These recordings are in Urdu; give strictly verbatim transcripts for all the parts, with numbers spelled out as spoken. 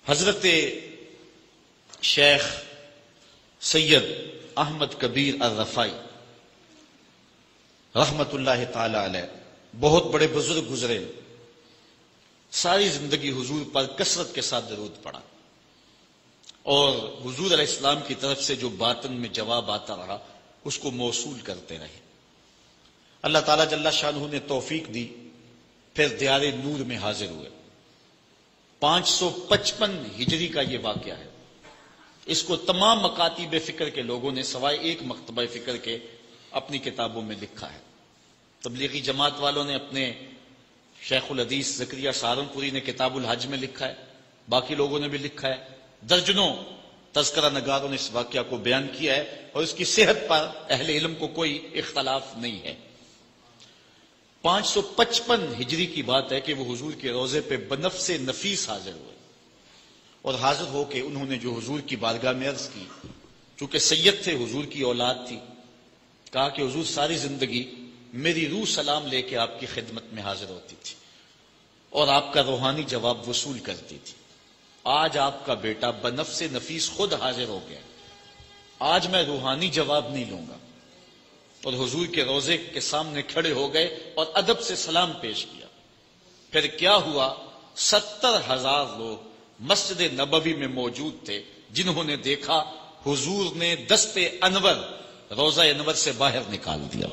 حضرت شیخ سید احمد کبیر الرفائی رحمت اللہ تعالی علیہ بہت بڑے بزرگ گزرے، ساری زندگی حضور پر کثرت کے ساتھ درود پڑا، اور حضور علیہ السلام کی طرف سے جو باطن میں جواب آتا رہا اس کو موصول کرتے رہے۔ اللہ تعالیٰ جل شانہ نے توفیق دی، پھر دیار نور میں حاضر ہوئے۔ پانچ سو پچپن ہجری کا یہ واقعہ ہے۔ اس کو تمام مکاتب فکر کے لوگوں نے سوائے ایک مکتبہ فکر کے اپنی کتابوں میں لکھا ہے۔ تبلیغی جماعت والوں نے اپنے شیخ الحدیث زکریا سہارنپوری نے کتاب الحج میں لکھا ہے، باقی لوگوں نے بھی لکھا ہے، درجنوں تذکرہ نگاروں نے اس واقعہ کو بیان کیا ہے، اور اس کی صحت پر اہل علم کو کوئی اختلاف نہیں ہے۔ پانچ سو پچپن ہجری کی بات ہے کہ وہ حضور کے روضے پہ بنفس نفیس حاضر ہوئے، اور حاضر ہو کے انہوں نے جو حضور کی بارگاہ میں عرض کی، چونکہ سید تھے، حضور کی اولاد تھی، کہا کہ حضور ساری زندگی میری روح سلام لے کے آپ کی خدمت میں حاضر ہوتی تھی اور آپ کا روحانی جواب وصول کرتی تھی۔ آج آپ کا بیٹا بنفس نفیس خود حاضر ہو گیا، آج میں روحانی جواب نہیں لوں گا، اور حضور کے روضے کے سامنے کھڑے ہو گئے اور ادب سے سلام پیش کیا۔ پھر کیا ہوا، ستر ہزار لوگ مسجد نبوی میں موجود تھے جنہوں نے دیکھا حضور نے دست انور روضہ انور سے باہر نکال دیا،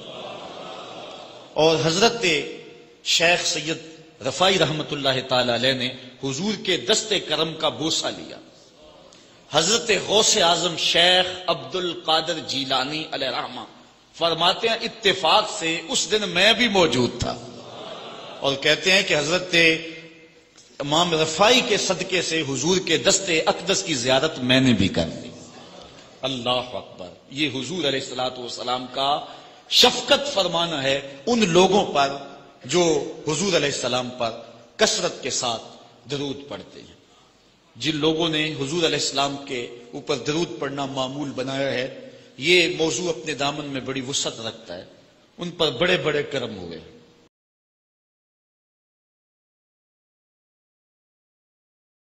اور حضرت شیخ سید رفائی رحمت اللہ تعالی علیہ نے حضور کے دست کرم کا بوسہ لیا۔ حضرت غوث اعظم شیخ عبد القادر جیلانی علیہ رحمہ فرماتے ہیں اتفاق سے اس دن میں بھی موجود تھا، اور کہتے ہیں کہ حضرت امام رفائی کے صدقے سے حضور کے دست اقدس کی زیارت میں نے بھی کر لی۔ اللہ اکبر! یہ حضور علیہ الصلوۃ والسلام کا شفقت فرمانا ہے ان لوگوں پر جو حضور علیہ السلام پر کثرت کے ساتھ درود پڑھتے ہیں۔ جن لوگوں نے حضور علیہ السلام کے اوپر درود پڑھنا معمول بنایا ہے، یہ موضوع اپنے دامن میں بڑی وسعت رکھتا ہے، ان پر بڑے بڑے کرم ہوئے۔